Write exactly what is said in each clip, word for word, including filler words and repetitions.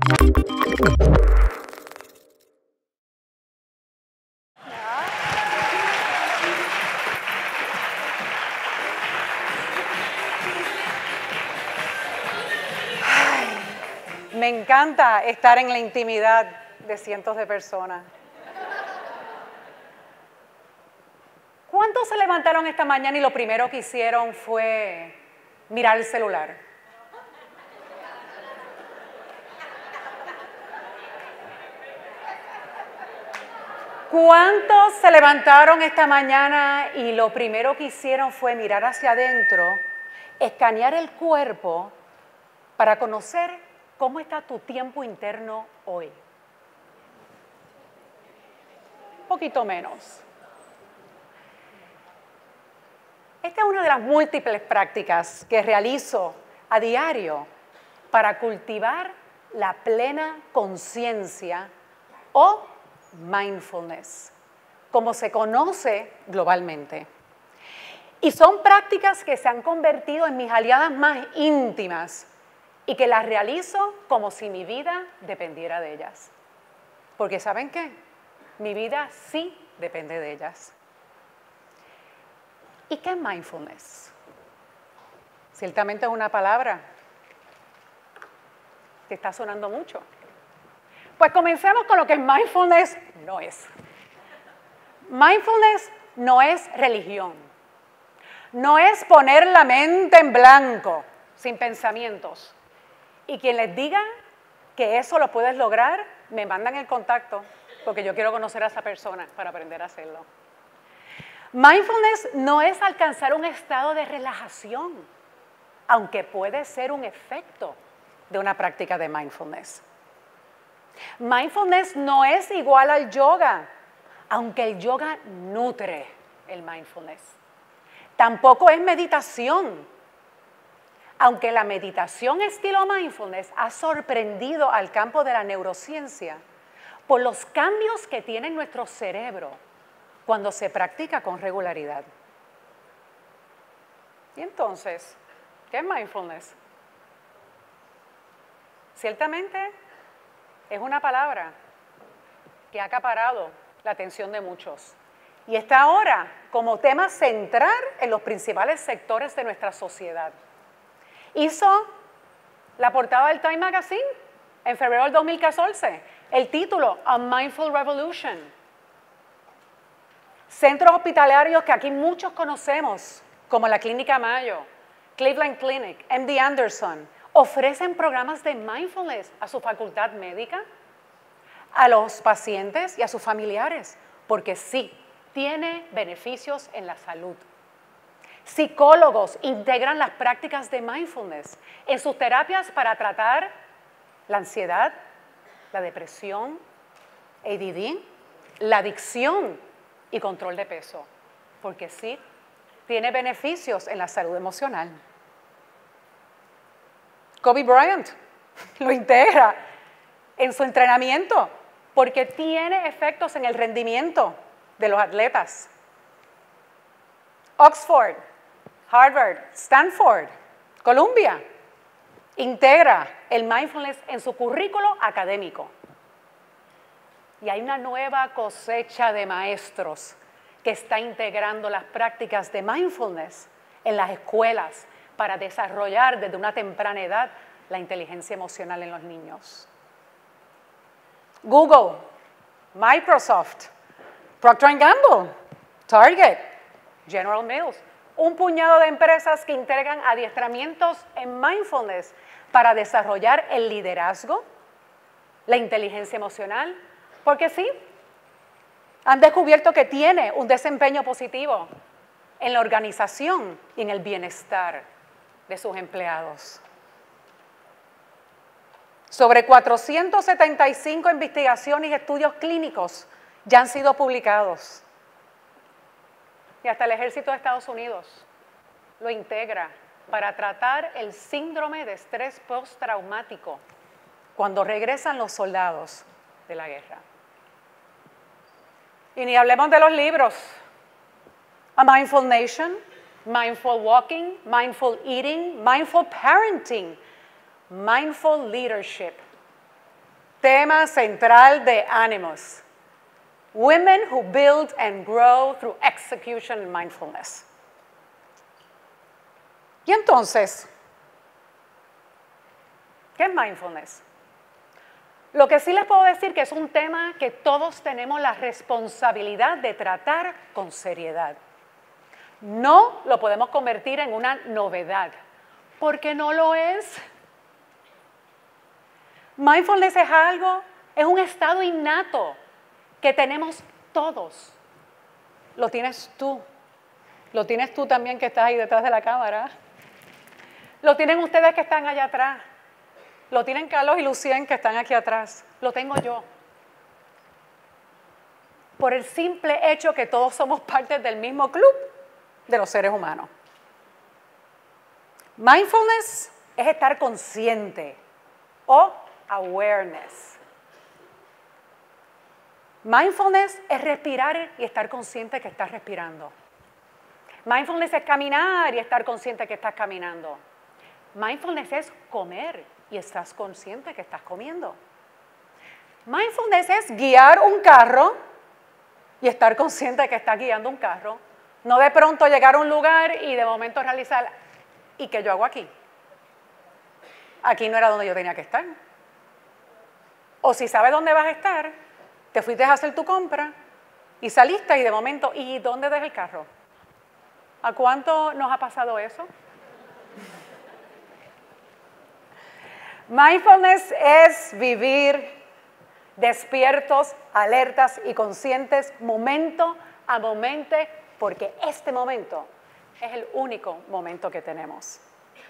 Me encanta estar en la intimidad de cientos de personas. ¿Cuántos se levantaron esta mañana y lo primero que hicieron fue mirar el celular? ¿Cuántos se levantaron esta mañana y lo primero que hicieron fue mirar hacia adentro, escanear el cuerpo para conocer cómo está tu tiempo interno hoy? Un poquito menos. Esta es una de las múltiples prácticas que realizo a diario para cultivar la plena conciencia o mindfulness, como se conoce globalmente. Y son prácticas que se han convertido en mis aliadas más íntimas y que las realizo como si mi vida dependiera de ellas. Porque ¿saben qué? Mi vida sí depende de ellas. ¿Y qué es mindfulness? Ciertamente es una palabra que está sonando mucho. Pues comencemos con lo que mindfulness no es. Mindfulness no es religión. No es poner la mente en blanco, sin pensamientos. Y quien les diga que eso lo puedes lograr, me mandan el contacto, porque yo quiero conocer a esa persona para aprender a hacerlo. Mindfulness no es alcanzar un estado de relajación, aunque puede ser un efecto de una práctica de mindfulness. Mindfulness no es igual al yoga, aunque el yoga nutre el mindfulness. Tampoco es meditación, aunque la meditación estilo mindfulness ha sorprendido al campo de la neurociencia por los cambios que tiene en nuestro cerebro cuando se practica con regularidad. Y entonces, ¿qué es mindfulness? Ciertamente es una palabra que ha acaparado la atención de muchos y está ahora como tema central en los principales sectores de nuestra sociedad. Hizo la portada del Time Magazine en febrero del dos mil catorce, el título A Mindful Revolution. Centros hospitalarios que aquí muchos conocemos, como la Clínica Mayo, Cleveland Clinic, M D Anderson, ofrecen programas de mindfulness a su facultad médica, a los pacientes y a sus familiares, porque sí, tiene beneficios en la salud. Psicólogos integran las prácticas de mindfulness en sus terapias para tratar la ansiedad, la depresión, A D D, la adicción y control de peso, porque sí, tiene beneficios en la salud emocional. Kobe Bryant lo integra en su entrenamiento porque tiene efectos en el rendimiento de los atletas. Oxford, Harvard, Stanford, Columbia integra el mindfulness en su currículo académico. Y hay una nueva cosecha de maestros que está integrando las prácticas de mindfulness en las escuelas para desarrollar desde una temprana edad la inteligencia emocional en los niños. Google, Microsoft, Procter and Gamble, Target, General Mills, un puñado de empresas que integran adiestramientos en mindfulness para desarrollar el liderazgo, la inteligencia emocional, porque sí, han descubierto que tiene un desempeño positivo en la organización y en el bienestar de sus empleados. Sobre cuatrocientas setenta y cinco investigaciones y estudios clínicos ya han sido publicados. Y hasta el Ejército de Estados Unidos lo integra para tratar el síndrome de estrés postraumático cuando regresan los soldados de la guerra. Y ni hablemos de los libros. A Mindful Nation, Mindful Walking, Mindful Eating, Mindful Parenting, Mindful Leadership. Tema central de Animus. Women who build and grow through execution and mindfulness. Y entonces, ¿qué es mindfulness? Lo que sí les puedo decir que es un tema que todos tenemos la responsabilidad de tratar con seriedad. No lo podemos convertir en una novedad, porque no lo es. Mindfulness es algo, es un estado innato que tenemos todos. Lo tienes tú. Lo tienes tú también que estás ahí detrás de la cámara. Lo tienen ustedes que están allá atrás. Lo tienen Carlos y Lucien que están aquí atrás. Lo tengo yo. Por el simple hecho que todos somos parte del mismo club de los seres humanos. Mindfulness es estar consciente o awareness. Mindfulness es respirar y estar consciente que estás respirando. Mindfulness es caminar y estar consciente que estás caminando. Mindfulness es comer y estás consciente que estás comiendo. Mindfulness es guiar un carro y estar consciente que estás guiando un carro. No de pronto llegar a un lugar y de momento realizar, ¿y qué yo hago aquí? Aquí no era donde yo tenía que estar. O si sabes dónde vas a estar, te fuiste a hacer tu compra y saliste y de momento, ¿y dónde dejas el carro? ¿A cuánto nos ha pasado eso? Mindfulness es vivir despiertos, alertas y conscientes momento a momento, porque este momento es el único momento que tenemos.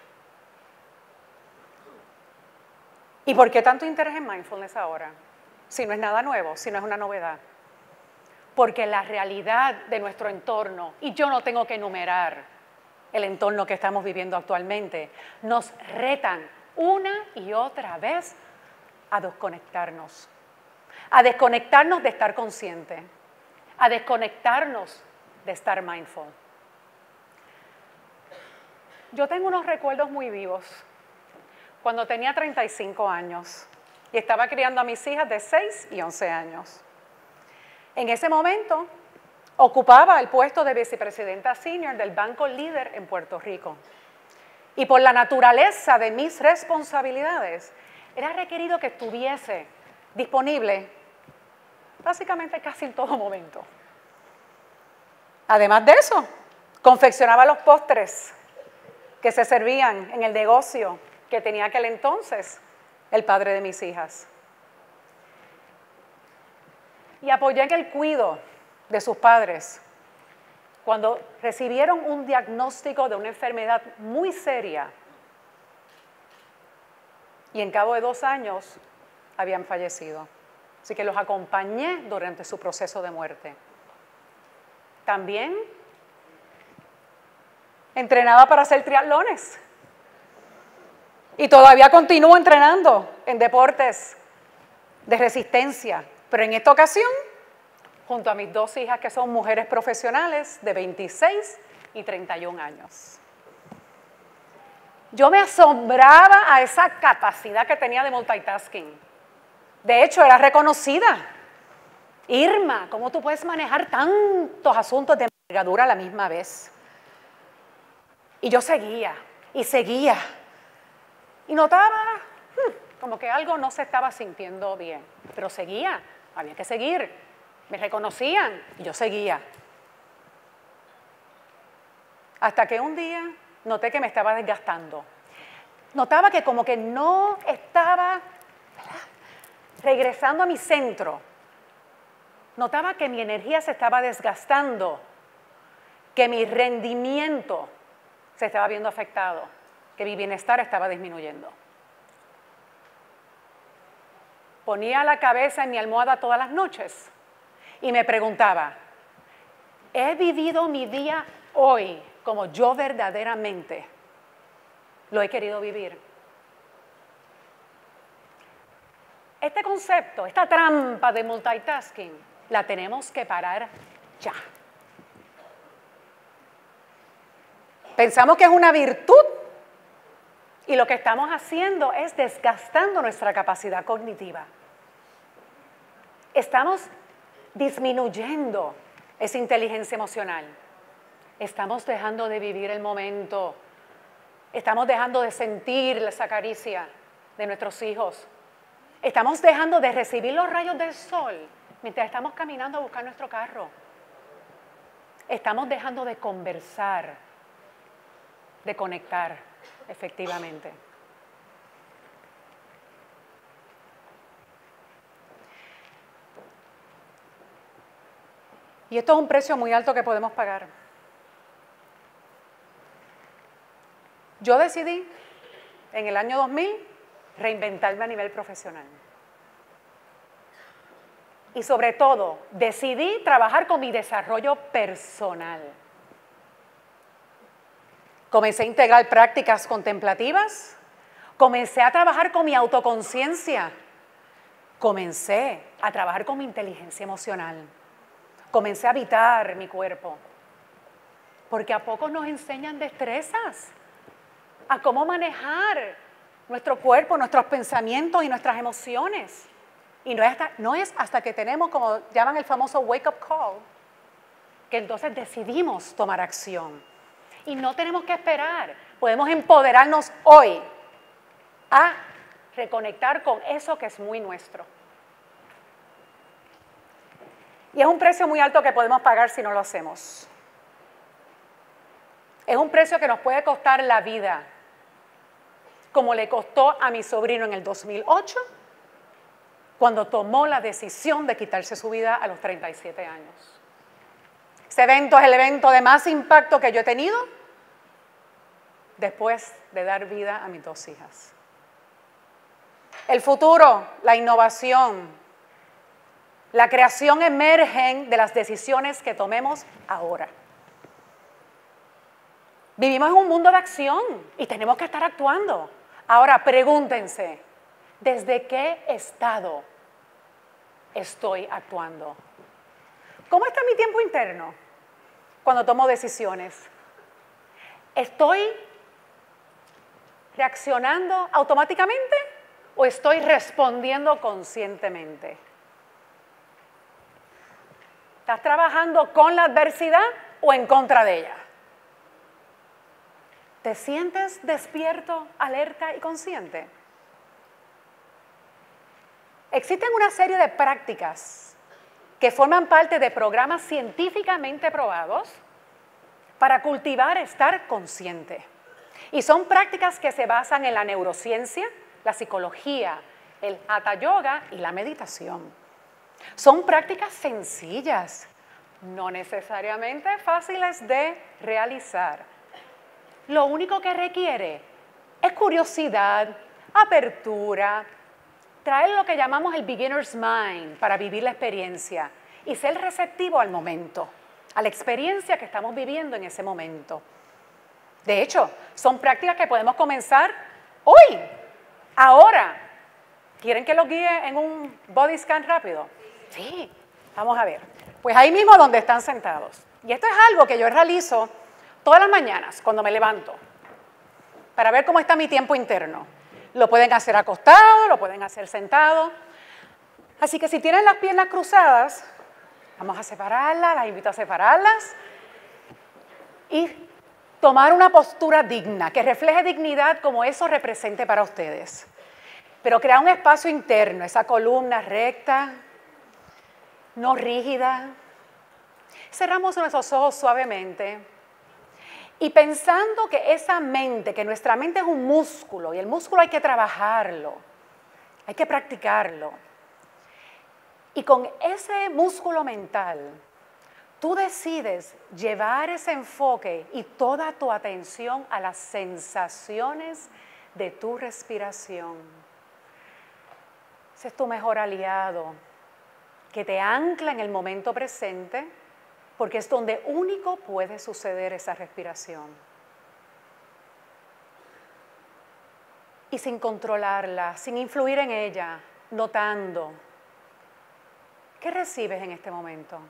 ¿Y por qué tanto interés en mindfulness ahora? Si no es nada nuevo, si no es una novedad. Porque la realidad de nuestro entorno, y yo no tengo que enumerar el entorno que estamos viviendo actualmente, nos retan una y otra vez a desconectarnos. A desconectarnos de estar consciente. A desconectarnos de estar mindful. Yo tengo unos recuerdos muy vivos. Cuando tenía treinta y cinco años y estaba criando a mis hijas de seis y once años. En ese momento ocupaba el puesto de vicepresidenta senior del Banco Líder en Puerto Rico. Y por la naturaleza de mis responsabilidades, era requerido que estuviese disponible básicamente casi en todo momento. Además de eso, confeccionaba los postres que se servían en el negocio que tenía aquel entonces el padre de mis hijas. Y apoyé en el cuidado de sus padres cuando recibieron un diagnóstico de una enfermedad muy seria y en cabo de dos años habían fallecido. Así que los acompañé durante su proceso de muerte. También entrenaba para hacer triatlones y todavía continúo entrenando en deportes de resistencia, pero en esta ocasión junto a mis dos hijas que son mujeres profesionales de veintiséis y treinta y un años. Yo me asombraba a esa capacidad que tenía de multitasking. De hecho, era reconocida. Irma, ¿cómo tú puedes manejar tantos asuntos de envergadura a la misma vez? Y yo seguía, y seguía. Y notaba hmm, como que algo no se estaba sintiendo bien. Pero seguía, había que seguir. Me reconocían y yo seguía. Hasta que un día noté que me estaba desgastando. Notaba que como que no estaba regresando a mi centro. Notaba que mi energía se estaba desgastando, que mi rendimiento se estaba viendo afectado, que mi bienestar estaba disminuyendo. Ponía la cabeza en mi almohada todas las noches y me preguntaba, ¿he vivido mi día hoy como yo verdaderamente lo he querido vivir? Este concepto, esta trampa de multitasking, la tenemos que parar ya. Pensamos que es una virtud y lo que estamos haciendo es desgastando nuestra capacidad cognitiva. estamos disminuyendo esa inteligencia emocional. Estamos dejando de vivir el momento. Estamos dejando de sentir esa caricia de nuestros hijos. Estamos dejando de recibir los rayos del sol mientras estamos caminando a buscar nuestro carro. Estamos dejando de conversar, de conectar, efectivamente. Y esto es un precio muy alto que podemos pagar. Yo decidí en el año dos mil reinventarme a nivel profesional. Y sobre todo, decidí trabajar con mi desarrollo personal. Comencé a integrar prácticas contemplativas, comencé a trabajar con mi autoconciencia, comencé a trabajar con mi inteligencia emocional, comencé a habitar mi cuerpo, porque a poco nos enseñan destrezas, a cómo manejar nuestro cuerpo, nuestros pensamientos y nuestras emociones. Y no es, hasta, no es hasta que tenemos, como llaman el famoso wake-up call, que entonces decidimos tomar acción. Y no tenemos que esperar. Podemos empoderarnos hoy a reconectar con eso que es muy nuestro. Y es un precio muy alto que podemos pagar si no lo hacemos. Es un precio que nos puede costar la vida, como le costó a mi sobrino en el dos mil ocho, cuando tomó la decisión de quitarse su vida a los treinta y siete años. Ese evento es el evento de más impacto que yo he tenido después de dar vida a mis dos hijas. El futuro, la innovación, la creación emergen de las decisiones que tomemos ahora. Vivimos en un mundo de acción y tenemos que estar actuando. Ahora pregúntense, ¿desde qué estado estoy actuando? ¿Cómo está mi tiempo interno cuando tomo decisiones? ¿Estoy reaccionando automáticamente o estoy respondiendo conscientemente? ¿Estás trabajando con la adversidad o en contra de ella? ¿Te sientes despierto, alerta y consciente? Existen una serie de prácticas que forman parte de programas científicamente probados para cultivar estar consciente. Y son prácticas que se basan en la neurociencia, la psicología, el hatha yoga y la meditación. Son prácticas sencillas, no necesariamente fáciles de realizar. Lo único que requiere es curiosidad, apertura, traer lo que llamamos el beginner's mind para vivir la experiencia y ser receptivo al momento, a la experiencia que estamos viviendo en ese momento. De hecho, son prácticas que podemos comenzar hoy, ahora. ¿Quieren que los guíe en un body scan rápido? Sí, vamos a ver. Pues ahí mismo donde están sentados. Y esto es algo que yo realizo todas las mañanas cuando me levanto para ver cómo está mi tiempo interno. Lo pueden hacer acostado, lo pueden hacer sentado. Así que si tienen las piernas cruzadas, vamos a separarlas, las invito a separarlas y tomar una postura digna, que refleje dignidad como eso represente para ustedes. Pero crear un espacio interno, esa columna recta, no rígida. Cerramos nuestros ojos suavemente y pensando que esa mente, que nuestra mente es un músculo y el músculo hay que trabajarlo, hay que practicarlo. Y con ese músculo mental, tú decides llevar ese enfoque y toda tu atención a las sensaciones de tu respiración. Ese es tu mejor aliado, que te ancla en el momento presente, porque es donde único puede suceder esa respiración. Y sin controlarla, sin influir en ella, notando. ¿Qué recibes en este momento?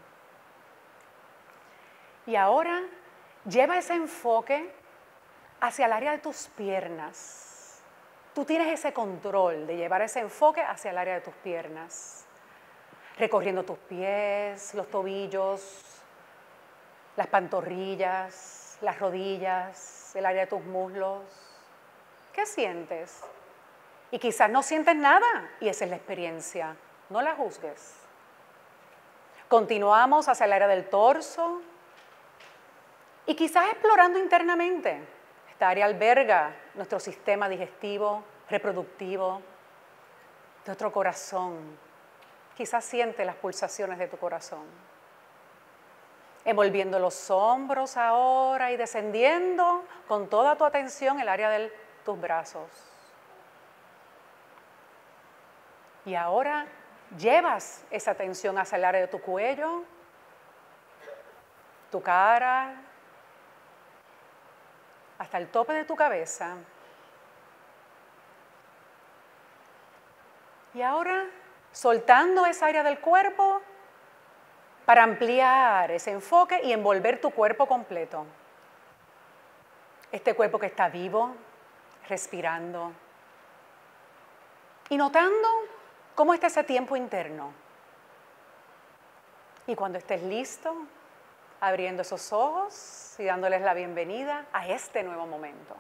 Y ahora lleva ese enfoque hacia el área de tus piernas. Tú tienes ese control de llevar ese enfoque hacia el área de tus piernas. recorriendo tus pies, los tobillos, las pantorrillas, las rodillas, el área de tus muslos. ¿Qué sientes? Y quizás no sientes nada, y esa es la experiencia. No la juzgues. Continuamos hacia el área del torso y quizás explorando internamente. Esta área alberga nuestro sistema digestivo, reproductivo, nuestro corazón. Quizás siente las pulsaciones de tu corazón. Envolviendo los hombros ahora y descendiendo con toda tu atención el área de tus brazos. Y ahora llevas esa atención hacia el área de tu cuello, tu cara, hasta el tope de tu cabeza. Y ahora, soltando esa área del cuerpo para ampliar ese enfoque y envolver tu cuerpo completo. Este cuerpo que está vivo, respirando y notando cómo está ese tiempo interno. Y cuando estés listo, abriendo esos ojos y dándoles la bienvenida a este nuevo momento.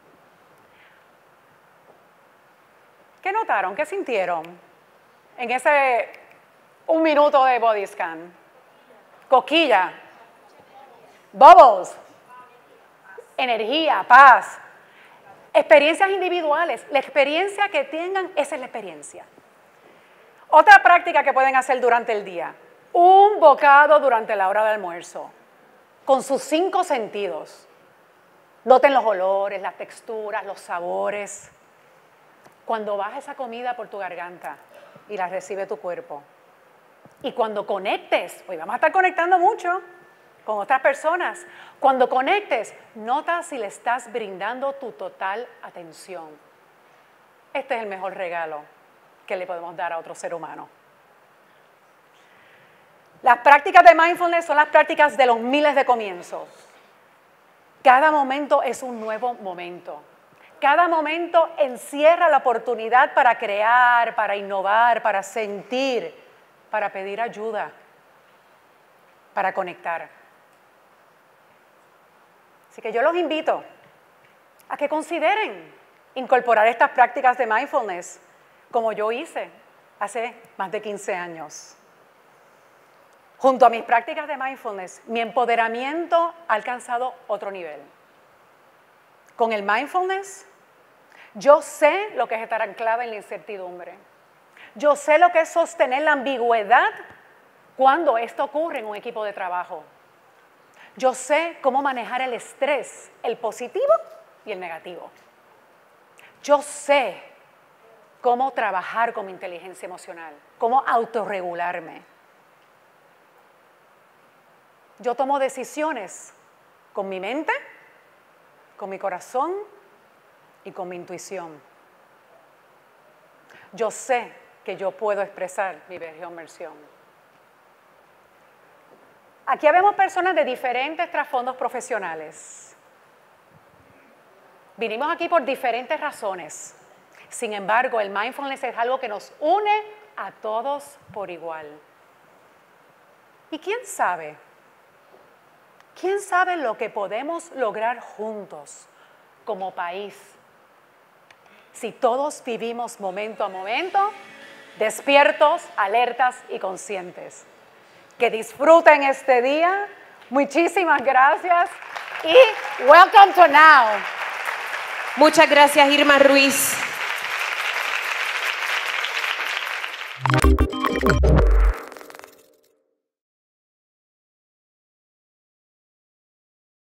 ¿Qué notaron? ¿Qué sintieron en ese un minuto de body scan? Coquilla, bubbles, energía, paz, experiencias individuales. La experiencia que tengan, esa es la experiencia. Otra práctica que pueden hacer durante el día, un bocado durante la hora de almuerzo, con sus cinco sentidos. Noten los olores, las texturas, los sabores. Cuando baja esa comida por tu garganta y la recibe tu cuerpo. Y cuando conectes, hoy vamos a estar conectando mucho con otras personas. Cuando conectes, nota si le estás brindando tu total atención. Este es el mejor regalo que le podemos dar a otro ser humano. Las prácticas de mindfulness son las prácticas de los miles de comienzos. Cada momento es un nuevo momento. Cada momento encierra la oportunidad para crear, para innovar, para sentir, para pedir ayuda, para conectar. Así que yo los invito a que consideren incorporar estas prácticas de mindfulness como yo hice hace más de quince años. Junto a mis prácticas de mindfulness, mi empoderamiento ha alcanzado otro nivel. Con el mindfulness, yo sé lo que es estar anclada en la incertidumbre. Yo sé lo que es sostener la ambigüedad cuando esto ocurre en un equipo de trabajo. Yo sé cómo manejar el estrés, el positivo y el negativo. Yo sé cómo trabajar con mi inteligencia emocional, cómo autorregularme. Yo tomo decisiones con mi mente, con mi corazón y con mi intuición. Yo sé que yo puedo expresar mi mejor versión. Aquí vemos personas de diferentes trasfondos profesionales. Vinimos aquí por diferentes razones. Sin embargo, el mindfulness es algo que nos une a todos por igual. ¿Y quién sabe? ¿Quién sabe lo que podemos lograr juntos como país? Si todos vivimos momento a momento, despiertos, alertas y conscientes. Que disfruten este día. Muchísimas gracias y welcome to now. Muchas gracias, Irma Ruiz.